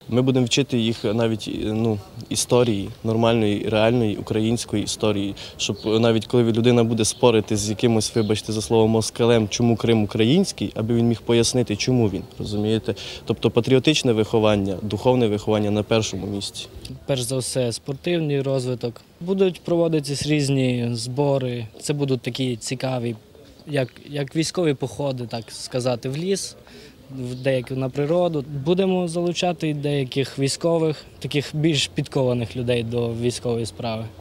Ми будемо вчити їх навіть історії, нормальної, реальної української історії, щоб навіть коли людина буде спорити з якимось, вибачте за слово, москалем, чому Крим український, аби він міг пояснити, чому він, розумієте? Тобто патріотичне виховання, духовне виховання на першому місці. Перш за все, спортивний розвиток. Будуть проводитись різні збори, це будуть такі цікаві, як військові походи, так сказати, в ліс, деякі на природу. Будемо залучати деяких військових, таких більш підкованих людей до військової справи.